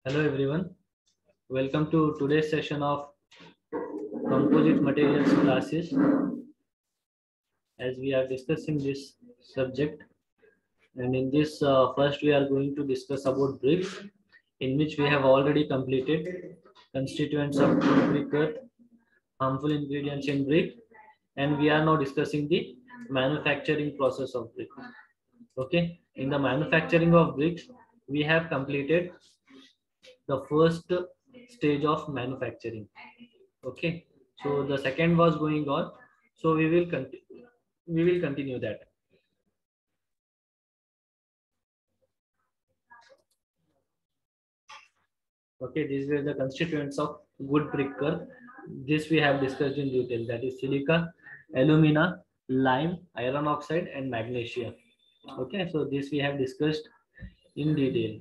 Hello everyone, welcome to today's session of composite materials classes. As we are discussing this subject, and in this first we are going to discuss about bricks, in which we have already completed constituents of brick earth, harmful ingredients in brick, and we are now discussing the manufacturing process of brick. Okay, in the manufacturing of bricks, we have completed the first stage of manufacturing. Okay, so the second was going on, so we will continue that. Okay, these were the constituents of good brick earth. This we have discussed in detail, that is silica, alumina, lime, iron oxide and magnesium. Okay, so this we have discussed in detail.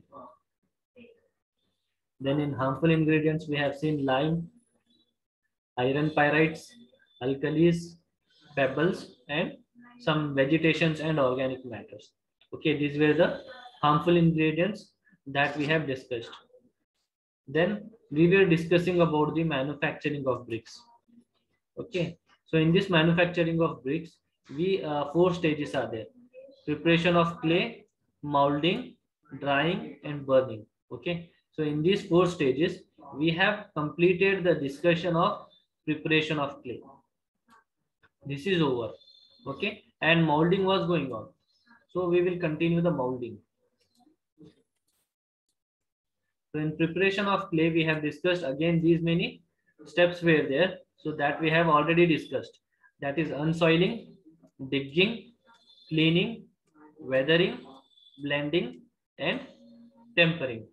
Then in harmful ingredients we have seen lime, iron pyrites, alkalis, pebbles and some vegetations and organic matters. Okay, these were the harmful ingredients that we have discussed. Then we were discussing about the manufacturing of bricks. Okay, so in this manufacturing of bricks, we four stages are there: preparation of clay, molding, drying and burning. Okay, so in these four stages we have completed the discussion of preparation of clay. This is over. Okay, and molding was going on, so we will continue the molding. So in preparation of clay, we have discussed again these many steps were there. So that we have already discussed. That is unsoiling, digging, cleaning, weathering, blending, and tempering.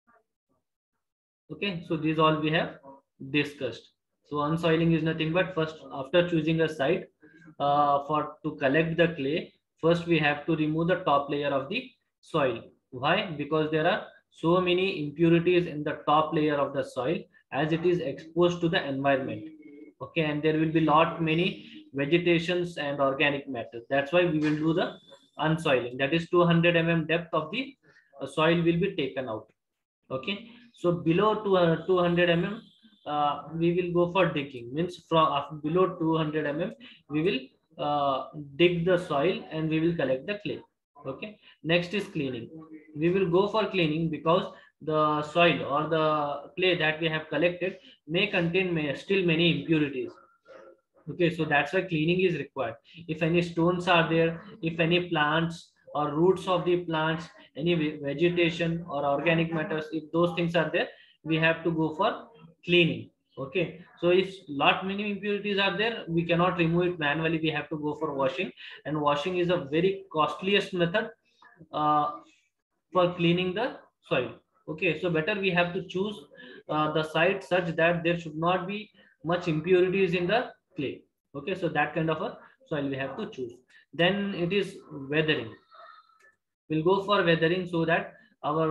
Okay, so these all we have discussed. So unsoiling is nothing but first after choosing a site for to collect the clay, first we have to remove the top layer of the soil. Why? Because there are so many impurities in the top layer of the soil as it is exposed to the environment. Okay, and there will be lot many vegetations and organic matter. That's why we will do the unsoiling. That is 200 mm depth of the soil will be taken out. Okay, so below 200 mm we will go for digging, means from below 200 mm we will dig the soil and we will collect the clay. Okay, next is cleaning. We will go for cleaning because the soil or the clay that we have collected may contain still many impurities. Okay, so that's why cleaning is required. If any stones are there, if any plants or roots of the plants, any vegetation or organic matters, if those things are there, we have to go for cleaning. Okay, so if lot many impurities are there, we cannot remove it manually. We have to go for washing, and washing is a very costliest method uh, for cleaning the soil. Okay, so better we have to choose the site such that there should not be much impurities in the clay. Okay, so that kind of a soil we have to choose. Then it is weathering. We'll go for weathering so that our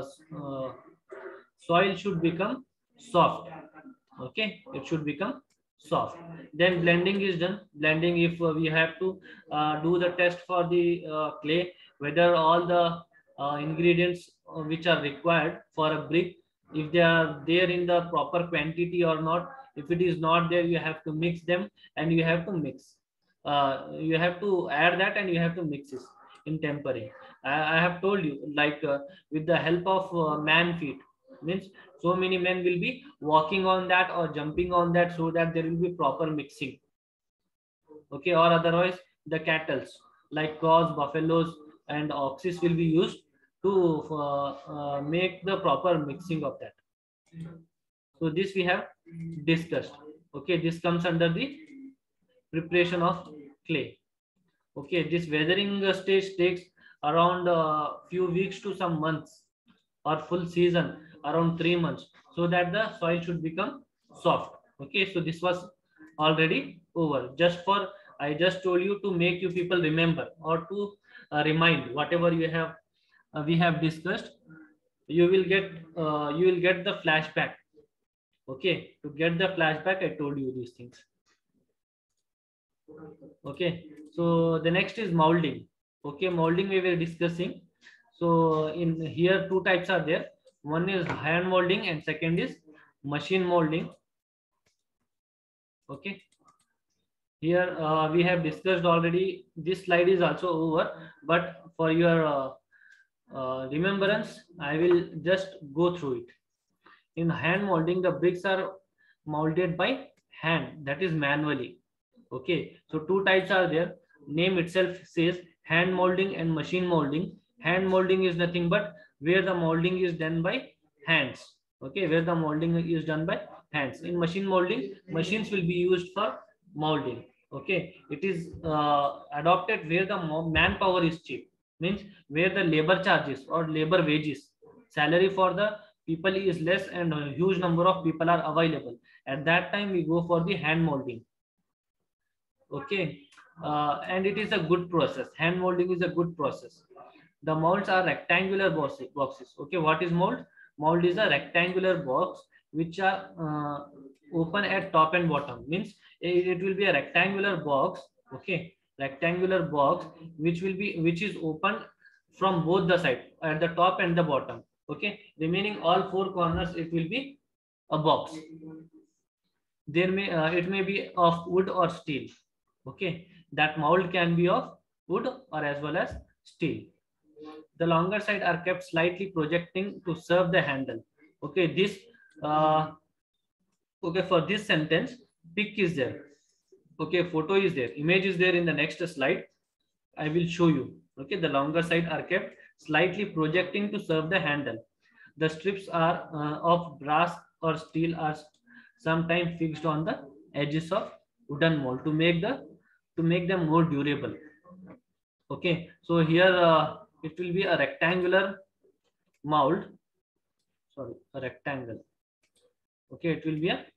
soil should become soft. Okay, it should become soft. Then blending is done. Blending, if we have to do the test for the clay, whether all the ingredients which are required for a brick, if they are there in the proper quantity or not. If it is not there, you have to mix them and you have to mix. You have to add that and you have to mix it in tempering. I have told you, like with the help of man feet, means so many men will be walking on that or jumping on that so that there will be proper mixing. Okay, or otherwise the cattles like cows, buffaloes and oxes will be used to make the proper mixing of that. So this we have discussed. Okay, this comes under the preparation of clay. Okay, this weathering stage takes around a few weeks to some months or full season, around 3 months, so that the soil should become soft. Okay, so this was already over. Just for I just told you to make you people remember or to remind whatever you have we have discussed. You will get the flashback. Okay, to get the flashback, I told you these things. Okay, so the next is molding. Okay, molding we were discussing. So in here two types are there. One is hand molding and second is machine molding. Okay. Here we have discussed already. This slide is also over, but for your remembrance, I will just go through it. In hand molding, the bricks are molded by hand, that is manually. Okay, so two types are there. Name itself says hand molding and machine molding. Hand molding is nothing but where the molding is done by hands. Okay, where the molding is done by hands. In machine molding, machines will be used for molding. Okay, it is adopted where the manpower is cheap, means where the labor charges or labor wages, salary for the people is less and a huge number of people are available. At that time, we go for the hand molding. Okay, and it is a good process. Hand molding is a good process. The molds are rectangular boxes. Okay, what is mold? Mold is a rectangular box which are open at top and bottom. Means it will be a rectangular box. Okay, rectangular box which is open from both the side at the top and the bottom. Okay, remaining all four corners it will be a box. There may it may be of wood or steel. Okay, that mold can be of wood or as well as steel. The longer side are kept slightly projecting to serve the handle. Okay, this okay, for this sentence, pic is there. Okay, photo is there, image is there in the next slide. I will show you. Okay, the longer side are kept slightly projecting to serve the handle. The strips are of brass or steel are sometimes fixed on the edges of wooden mold to make them more durable. Okay, so here it will be a rectangular mold. Sorry, a rectangle. Okay, it will be a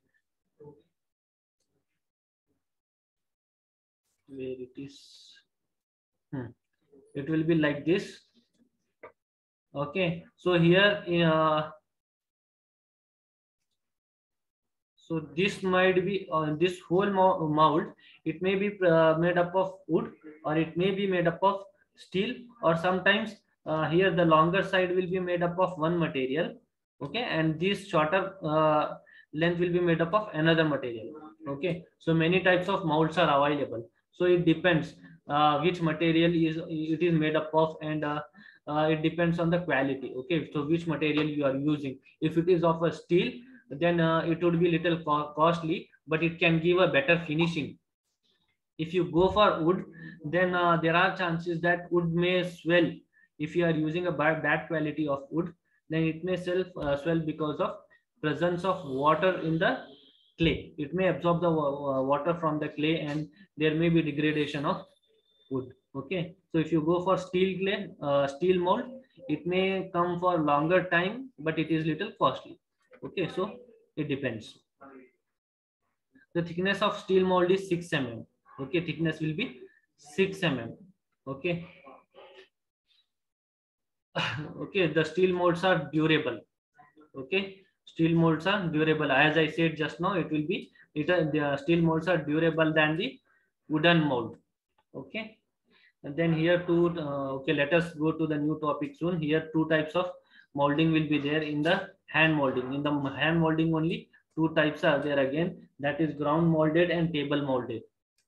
where it is. It will be like this. Okay, so here so this might be this whole mold. It may be made up of wood or it may be made up of steel, or sometimes here the longer side will be made up of one material. Okay, and this shorter length will be made up of another material. Okay, so many types of molds are available. So it depends which material it is made up of, and it depends on the quality. Okay, so which material you are using. If it is of a steel, then it would be little costly, but it can give a better finishing. If you go for wood, then there are chances that wood may swell. If you are using a bad quality of wood, then it may swell because of presence of water in the clay. It may absorb the water from the clay, and there may be degradation of wood. Okay, so if you go for steel mold, it may come for longer time, but it is little costly. Okay, so it depends. The thickness of steel mold is 6 mm. Okay, thickness will be 6 mm. Okay. Okay, the steel molds are durable. Okay, steel molds are durable. As I said just now, the steel molds are durable than the wooden mold. Okay. And then here okay, let us go to the new topic soon. Here two types of molding will be there in the hand molding. In the hand molding only two types are there again, that is ground molded and table molded.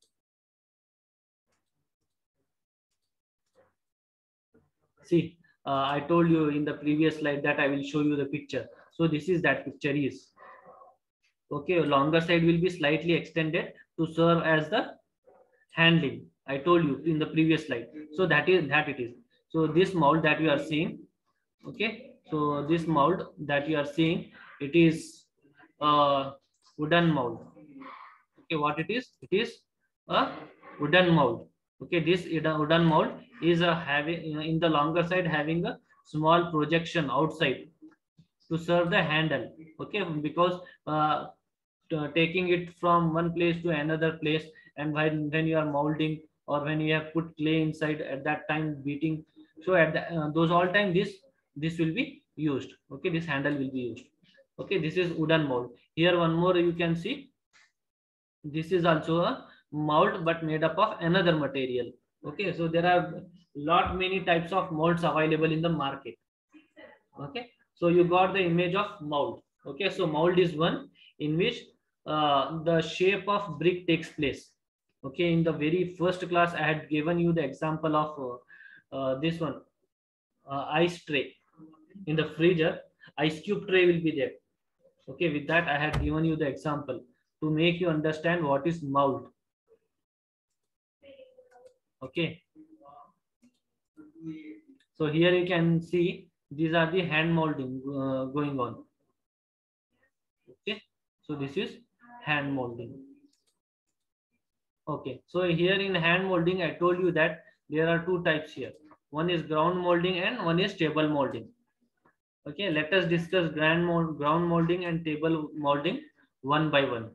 See, I told you in the previous slide that I will show you the picture. So this is that picture is. Okay, longer side will be slightly extended to serve as the handling. I told you in the previous slide. So that it is. So this mold that you are seeing, okay. So this mold that you are seeing, it is a wooden mold. Okay, what it is? It is a wooden mold. Okay, this wooden mold is having in the longer side having a small projection outside to serve the handle. Okay, because taking it from one place to another place, and when you are molding or when you have put clay inside, at that time beating, so at those all time this will be used. Okay, this handle will be used. Okay, this is wooden mold. Here one more you can see, this is also a mold but made up of another material. Okay, so there are many types of molds available in the market. Okay, So you got the image of mold. Okay, so mold is one in which the shape of brick takes place. Okay, in the very first class, I had given you the example of this one, ice tray. In the freezer, ice cube tray will be there. Okay, with that, I had given you the example to make you understand what is mold. Okay. So here you can see these are the hand molding going on. Okay, so this is hand molding. Okay, so here in hand molding, I told you that there are two types here. One is ground molding and one is table molding. Okay, let us discuss ground molding and table molding one by one.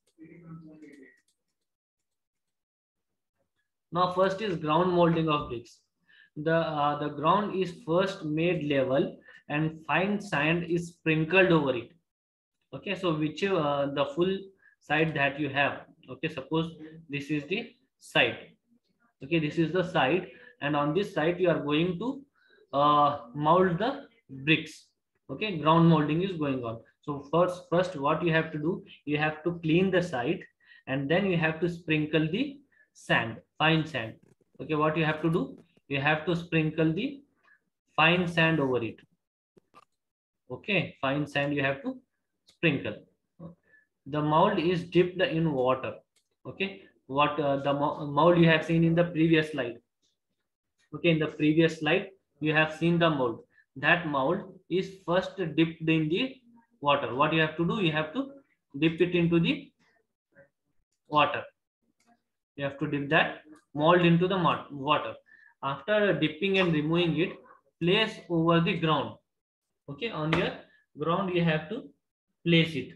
Now, first is ground molding of bricks. The ground is first made level and fine sand is sprinkled over it. Okay, so whichever the full side that you have. Okay, suppose this is the side. Okay, this is the side, and on this side you are going to mold the bricks. Okay, ground molding is going on. So first what you have to do, you have to clean the side, and then you have to sprinkle the sand, fine sand. Okay, what you have to do, you have to sprinkle the fine sand over it. Okay, fine sand you have to sprinkle. The mold is dipped in water. Okay, what the mold you have seen in the previous slide. Okay, in the previous slide you have seen the mold. That mold is first dipped in the water. What you have to do, you have to dip it into the water. You have to dip that mold into the water. After dipping and removing it, place over the ground. Okay, on your ground you have to place it.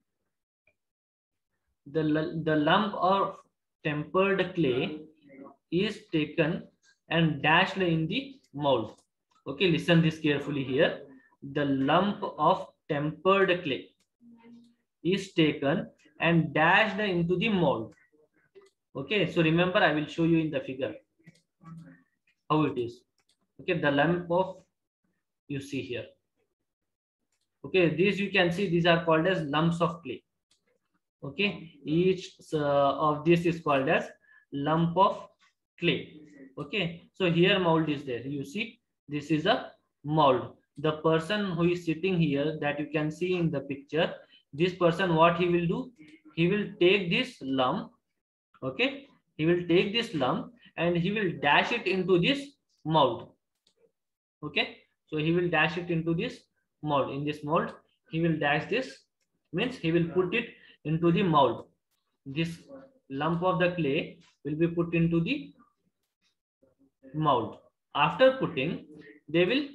The lump of tempered clay is taken and dashed in the mold. Okay, listen this carefully here. The lump of tempered clay is taken and dashed into the mold. Okay, so remember, I will show you in the figure how it is. Okay, the lump of, you see here. Okay, these you can see, these are called as lumps of clay. Okay, each of this is called as lump of clay. Okay, so here mold is there. You see, this is a mold. The person who is sitting here that you can see in the picture, this person, what he will do, he will take this lump. Okay, he will take this lump and he will dash it into this mold. Okay, so he will dash it into this mold. In this mold, he will dash this, means he will put it into the mold. This lump of the clay will be put into the mold. After putting, they will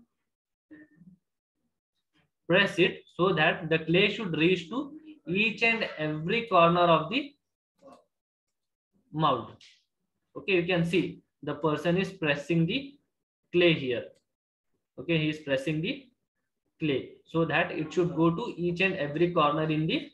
press it so that the clay should reach to each and every corner of the mold. Okay, you can see the person is pressing the clay here. Okay, he is pressing the clay so that it should go to each and every corner in the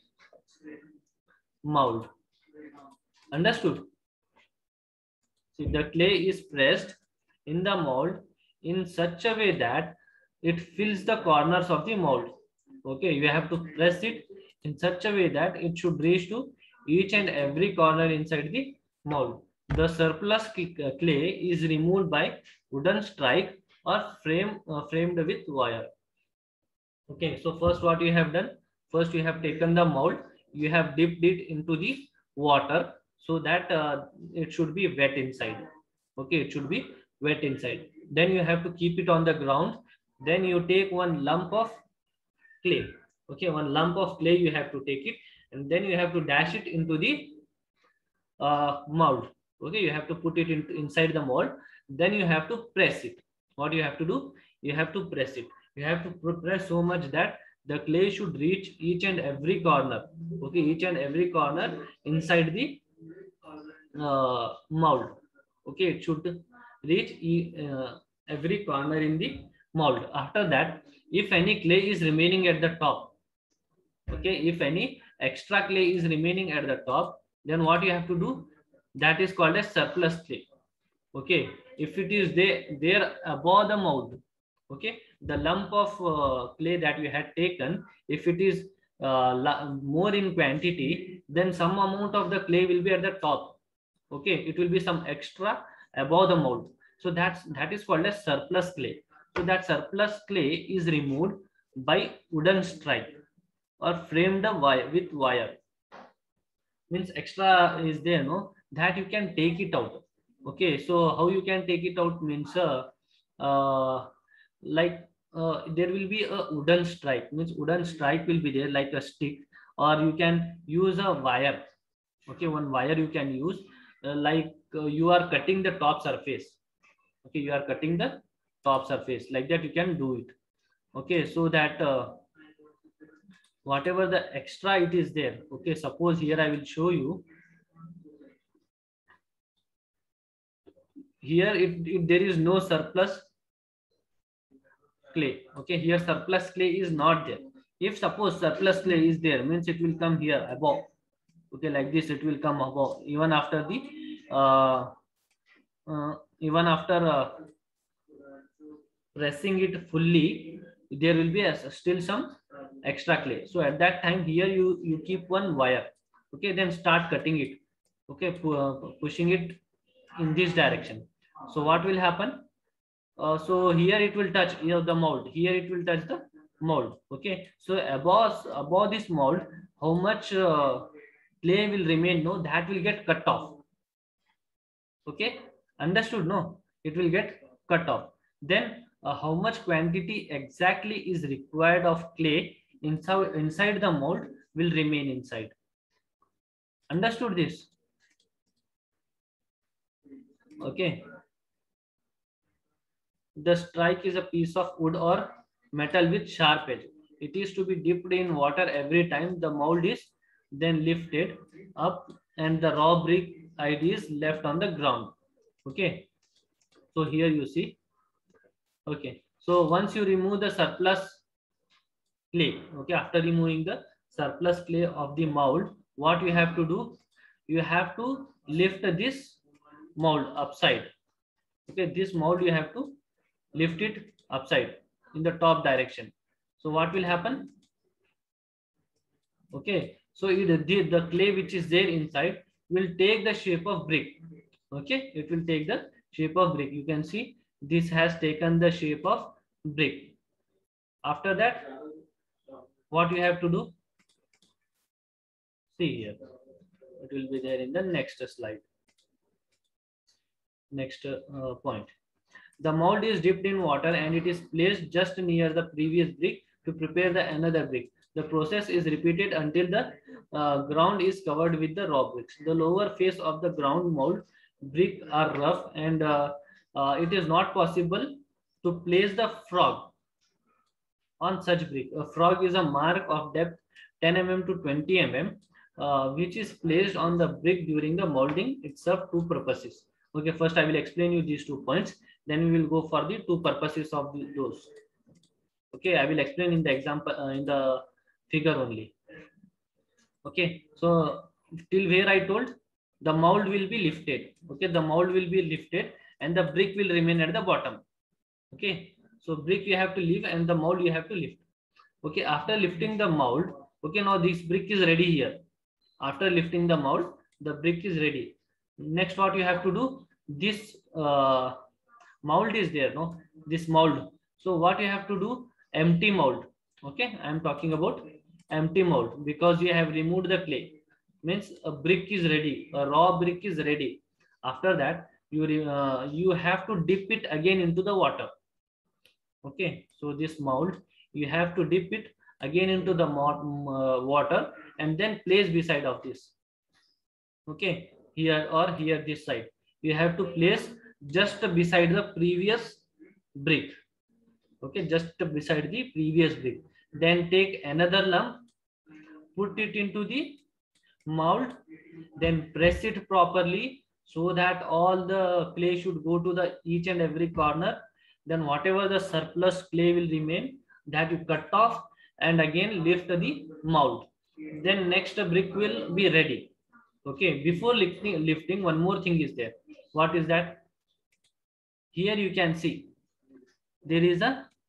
mold. Understood? See, the clay is pressed in the mold in such a way that it fills the corners of the mold. Okay, you have to press it in such a way that it should reach to each and every corner inside the mold. The surplus clay is removed by wooden strike or framed with wire. Okay, so first what you have done, first you have taken the mold, you have dipped it into the water so that it should be wet inside. Okay, it should be wet inside. Then you have to keep it on the ground. Then you take one lump of clay. Okay, one lump of clay you have to take it, and then you have to dash it into the mold. Okay, you have to put it inside the mold. Then you have to press it. What you have to do, you have to press it. You have to press so much that the clay should reach each and every corner. Okay, each and every corner inside the mold. Okay, it should reach every corner in the mold. After that, if any clay is remaining at the top, okay, if any extra clay is remaining at the top, then what you have to do, that is called as surplus clay. Okay, if it is there above the mold, Okay, the lump of clay that you had taken, if it is more in quantity, then some amount of the clay will be at the top. Okay, it will be some extra above the mold. So that is called as surplus clay. So that surplus clay is removed by wooden strike or framed wire with wire. Means extra is there, no, that you can take it out. Okay, so how you can take it out means uh, like there will be a wooden strike, means wooden strike will be there like a stick, or you can use a wire. Okay, one wire you can use, you are cutting the top surface. Okay, you are cutting the top surface, like that you can do it. Okay, so that whatever the extra it is there. Okay, suppose here I will show you. Here if there is no surplus clay. Okay, here surplus clay is not there. If suppose surplus clay is there, means it will come here above. Okay, like this it will come above, even after the uh, even after pressing it fully, there will be still some extra clay. So at that time, here you keep one wire. Okay, then start cutting it. Okay, pushing it in this direction. So what will happen? So here it will touch, the mold. Here it will touch the mold. Okay, so above this mold, how much clay will remain? No, that will get cut off. Okay, understood? No, it will get cut off. Then how much quantity exactly is required of clay inside the mold will remain inside. Understood this? Okay. The strike is a piece of wood or metal with sharp edge. It is to be dipped in water every time the mold is then lifted up and the raw brick ID is left on the ground. Okay. So here you see. Okay. So once you remove the surplus clay, okay, after removing the surplus clay of the mold, what you have to do? You have to lift this mold upside. Okay, this mold you have to lift it upside in the top direction. So what will happen? Okay, so the clay which is there inside will take the shape of brick. Okay, it will take the shape of brick. You can see this has taken the shape of brick. After that, what you have to do? See here, it will be there in the next slide. Next point. The mold is dipped in water and it is placed just near the previous brick to prepare the another brick. The process is repeated until the ground is covered with the raw bricks. The lower face of the ground mold brick are rough and it is not possible to place the frog on such brick. A frog is a mark of depth 10 mm to 20 mm, which is placed on the brick during the molding. It serves two purposes. Okay, first I will explain you these 2 points. Then we will go for the 2 purposes of those. Okay, I will explain in the example in the figure only. Okay, so till where I told, the mold will be lifted. Okay, the mold will be lifted and the brick will remain at the bottom. Okay, so brick you have to leave and the mold you have to lift. Okay, after lifting the mold, okay, now this brick is ready here. After lifting the mold, the brick is ready. Next, what you have to do? This mold is there, no? This mold. So what you have to do? Empty mold. Okay, I am talking about empty mold because you have removed the clay. Means a brick is ready, a raw brick is ready. After that, you have to dip it again into the water. Okay, so this mold you have to dip it again into the water and then place beside of this. Okay, here or here this side you have to place just beside the previous brick. Okay, just beside the previous brick. Then take another lump, put it into the mold, then press it properly so that all the clay should go to the each and every corner. Then whatever the surplus clay will remain, that you cut off and again lift the mold. Then next brick will be ready. Okay, before lifting, one more thing is there. What is that? Here you can see there is a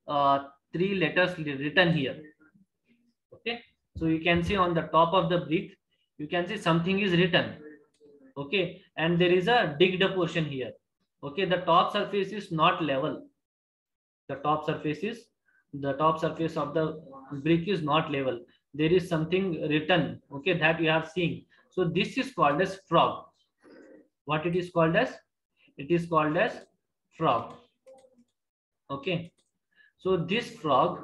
three letters written here. Okay, so you can see on the top of the brick, you can see something is written. Okay, and there is a digged portion here. Okay, the top surface is not level. The top surface of the brick is not level. There is something written. Okay, that you have seen. So this is called as frog. What it is called as? It is called as frog. Okay, so this frog,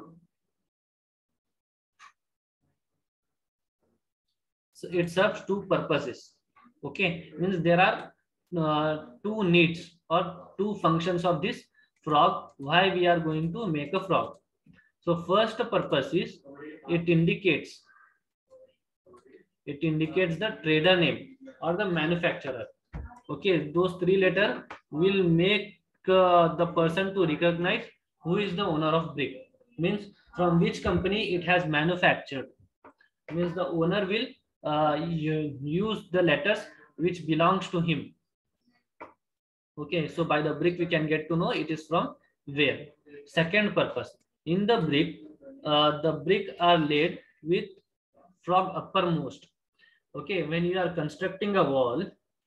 so it serves two purposes. Okay, means there are two needs or two functions of this frog. Why we are going to make a frog? So first purpose is it indicates the trader name or the manufacturer. Okay, those three letters will make the person to recognize who is the owner of brick. Means from which company it has manufactured. Means the owner will use the letters which belongs to him. Okay, so by the brick we can get to know it is from where. Second purpose, in the brick are laid with frog uppermost. Okay, when you are constructing a wall,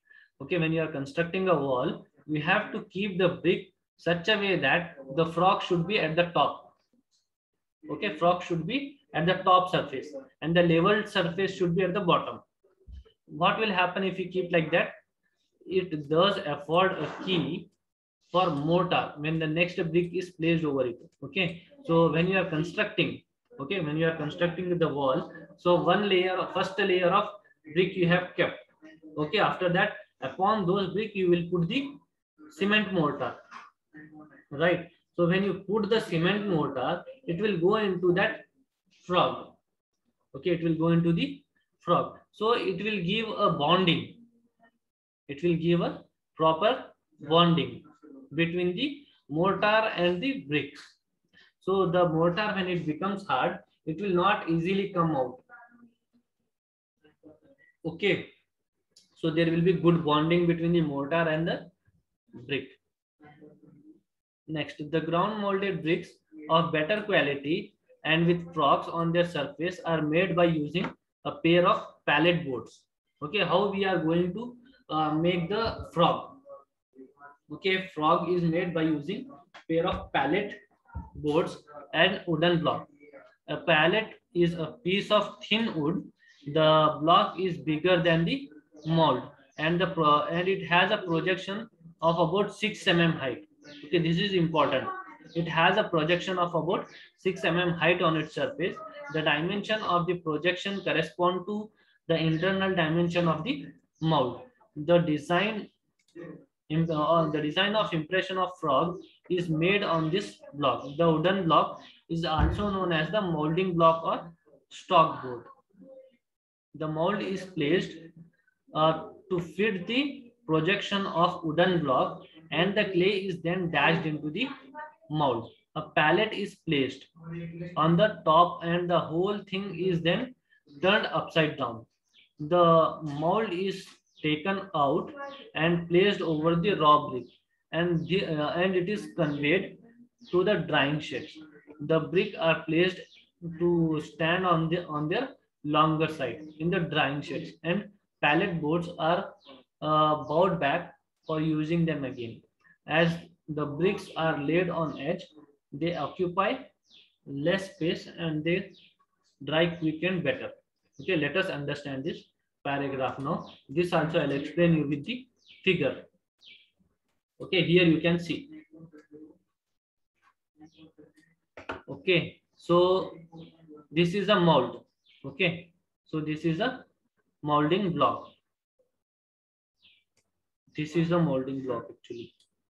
we have to keep the brick such a way that the frog should be at the top. Okay, frog should be at the top surface and the leveled surface should be at the bottom. What will happen if you keep like that? It does afford a key for mortar when the next brick is placed over it. Okay, so when you are constructing, the wall, so first layer of brick you have kept. Okay, after that, upon those brick you will put the cement mortar, right? So when you put the cement mortar, it will go into that frog. Okay, it will go into the frog. So it will give a bonding. It will give a proper bonding between the mortar and the bricks. So the mortar, when it becomes hard, it will not easily come out. Okay, so there will be good bonding between the mortar and the brick. Next, the ground molded bricks of better quality and with frogs on their surface are made by using a pair of pallet boards. Okay, how we are going to make the frog? Okay, frog is made by using pair of pallet boards and wooden block. A pallet is a piece of thin wood. The block is bigger than the mold, and it has a projection of about 6 mm height. Okay, this is important. It has a projection of about 6 mm height on its surface. The dimension of the projection correspond to the internal dimension of the mold. The design of impression of frog is made on this block. The wooden block is also known as the molding block or stock board. The mold is placed to fit the projection of wooden block, and the clay is then dashed into the mold. A pallet is placed on the top and the whole thing is then turned upside down. The mold is taken out and placed over the raw brick, and it is conveyed to the drying sheds. The brick are placed to stand on their longer side in the drying sheds, and pallet boards are bowed back for using them again. As the bricks are laid on edge, they occupy less space and they dry quick and better. Okay, let us understand this paragraph now. This also I'll explain you with the figure. Okay, here you can see. Okay, so this is a mold. Okay, so this is a molding block. This is a molding block actually.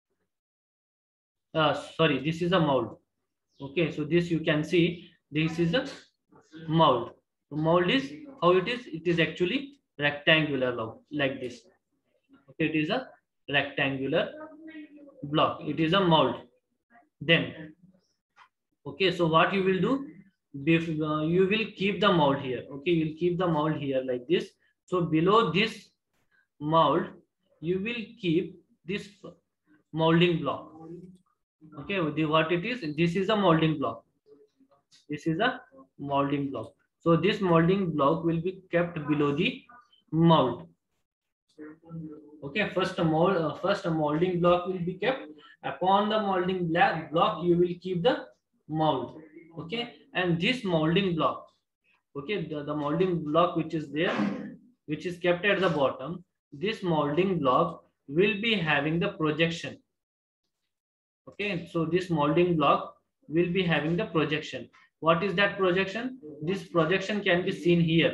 Sorry, this is a mold. Okay, so this you can see, this is a mold. The mold is how it is. It is actually rectangular like this. Okay, it is a rectangular block. It is a mold. Then, okay, so what you will do? You will keep the mold here. Okay, you will keep the mold here like this. So below this mold, you will keep this molding block. Okay, what it is? This is a molding block. This is a molding block. So this molding block will be kept below the mold. Okay, first a molding block will be kept. Upon the molding block, you will keep the mold. Okay, and this molding block, okay, the molding block which is there, which is kept at the bottom, this molding block will be having the projection. Okay, so this molding block will be having the projection. What is that projection? This projection can be seen here.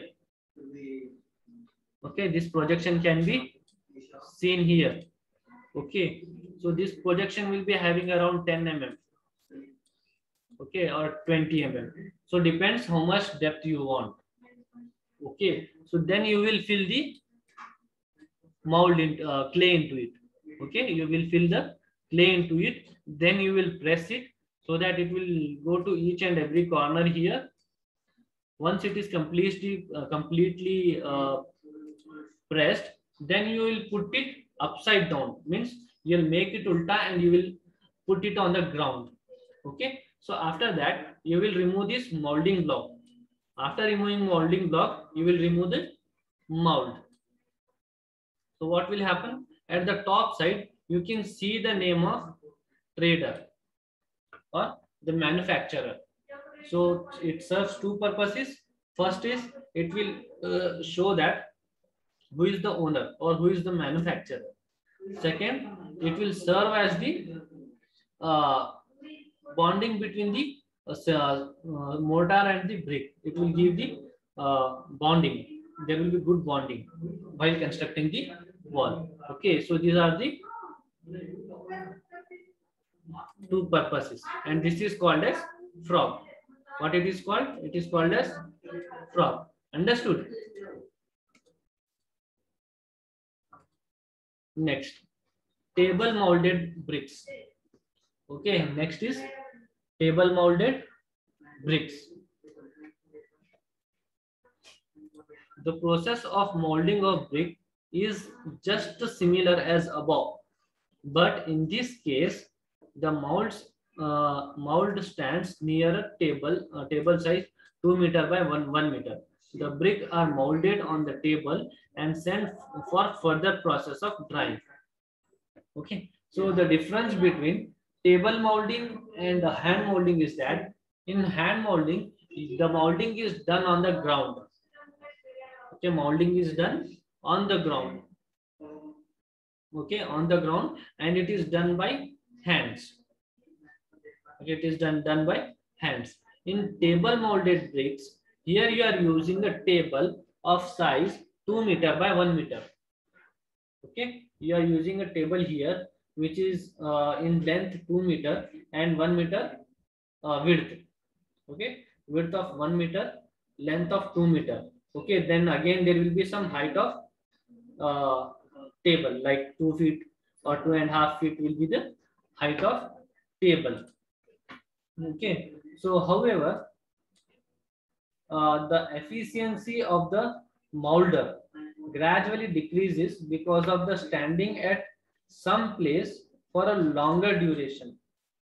Okay, this projection can be seen here. Okay, so this projection will be having around 10 mm. Okay, or 20 mm. So depends how much depth you want. Okay, so then you will fill the mold in clay into it. Okay, you will fill the clay into it, then you will press it so that it will go to each and every corner here. Once it is completely pressed, then you will put it upside down, means you'll make it ulta and you will put it on the ground. Okay, so after that you will remove this molding block. After removing molding block, you will remove the mold. So what will happen? At the top side, you can see the name of trader or the manufacturer. So it serves two purposes. First is it will show that who is the owner or who is the manufacturer. Second, it will serve as the uh, bonding between the mortar and the brick. It will give the bonding. There will be good bonding while constructing the wall. Okay, so these are the two purposes, and this is called as frog. What it is called? It is called as frog. Understood? Next, table molded bricks. Okay, next is table molded bricks. The process of molding of brick is just similar as above, but in this case, the mold stands near a table size 2 meter by 1 meter. The brick are molded on the table and sent for further process of drying. Okay, so the difference between table molding and the hand molding is that in hand molding, the molding is done on the ground. Okay, molding is done on the ground. Okay, on the ground, and it is done by hands. Okay, it is done by hands. In table molded bricks, here you are using a table of size 2 meter by 1 meter. Okay, you are using a table here which is in length 2 meter and 1 meter width. Okay, width of 1 meter, length of 2 meter. Okay, then again there will be some height of table, like 2 feet or 2.5 feet will be the height of table. Okay, so however, the efficiency of the molder gradually decreases because of the standing at some place for a longer duration.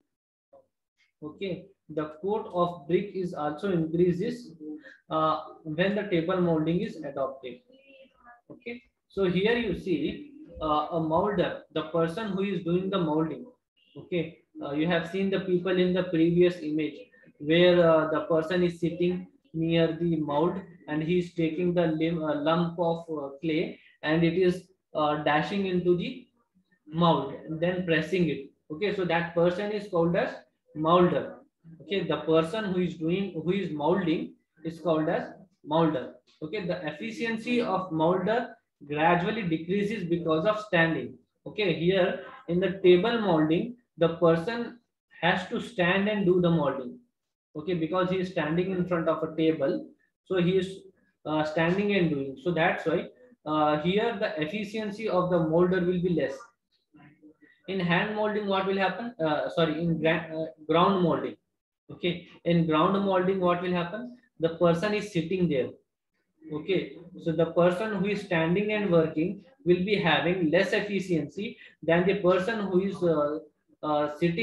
Okay, the coat of brick is also increases when the table molding is adopted. Okay, so here you see a molder, the person who is doing the molding. Okay, you have seen the people in the previous image where the person is sitting near the mold and he is taking the lump of clay and it is dashing into the mold and then pressing it. Okay, so that person is called as molder. Okay, the person who is molding is called as molder. Okay, the efficiency of molder gradually decreases because of standing. Okay, here in the table molding, the person has to stand and do the molding. Okay, because he is standing in front of a table, so he is standing and doing. So that's why here the efficiency of the molder will be less. In hand molding, what will happen? Sorry, in ground molding. Okay, in ground molding, what will happen? The person is sitting there. Okay, so the person who is standing and working will be having less efficiency than the person who is sitting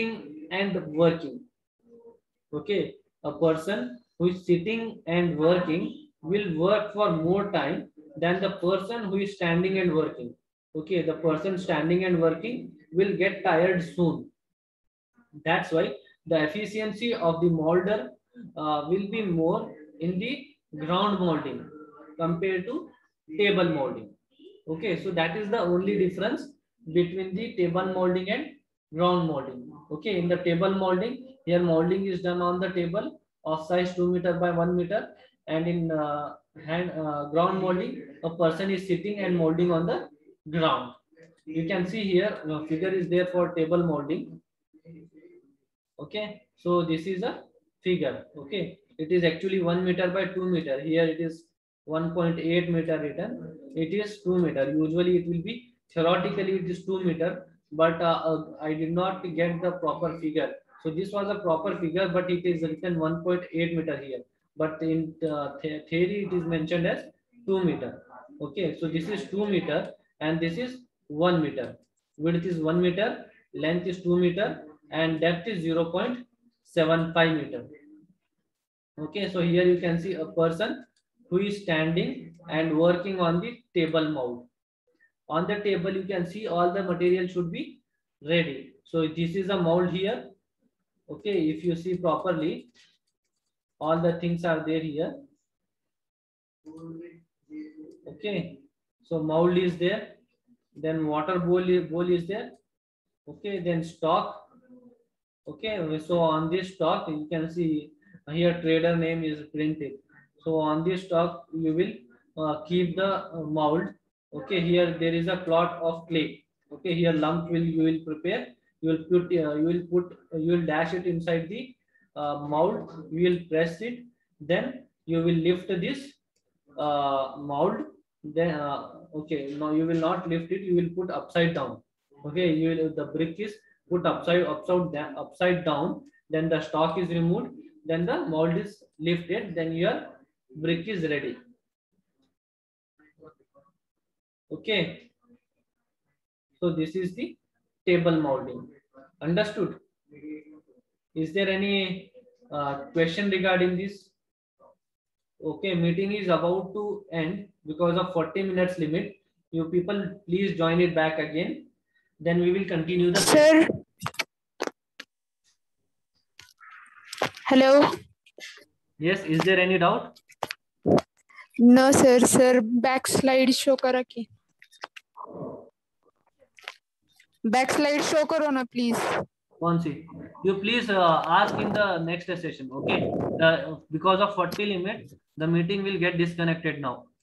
and working. Okay, a person who is sitting and working will work for more time than the person who is standing and working. Okay, the person standing and working will get tired soon. That's why the efficiency of the molder will be more in the ground molding compared to table molding. Okay, so that is the only difference between the table molding and ground molding. Okay, in the table molding, here molding is done on the table of size 2 meter by 1 meter, and in ground molding, a person is sitting and molding on the ground. You can see here, figure is there for table molding. Okay, so this is a figure. Okay, it is actually 1 meter by 2 meter. Here it is 1.8 meter written. It is 2 meter. Usually it will be, theoretically it is 2 meter, but I did not get the proper figure. So this was a proper figure, but it is written 1.8 meter here, but in theory it is mentioned as 2 meter. Okay, so this is 2 meter and this is 1 meter. Width is 1 meter, length is 2 meter, and depth is 0.75 meter. Okay, so here you can see a person who is standing and working on the table mold. On the table you can see all the material should be ready. So this is a mold here. Okay, if you see properly, all the things are there here. Okay, so mold is there, then water bowl is there. Okay, then stock. Okay, so on this stock you can see here trader name is printed. So on this stock you will keep the mold. Okay, here there is a clot of clay. Okay, here lump you will prepare. You will dash it inside the mold. You will press it. Then you will lift this mold. Then okay, no, you will not lift it. You will put upside down. Okay, you will, the brick is put upside down, then the stock is removed, then the mold is lifted, then your brick is ready. Okay, so this is the table molding. Understood? Is there any question regarding this? Okay, meeting is about to end because of 40 minutes limit. You people please join it back again, then we will continue the sir. Hello. Yes, is there any doubt? No sir, sir backslide show करा की. Backslide show करो ना please. कौन सी? You please ask in the next session. Okay, because of 40 limit, the meeting will get disconnected now.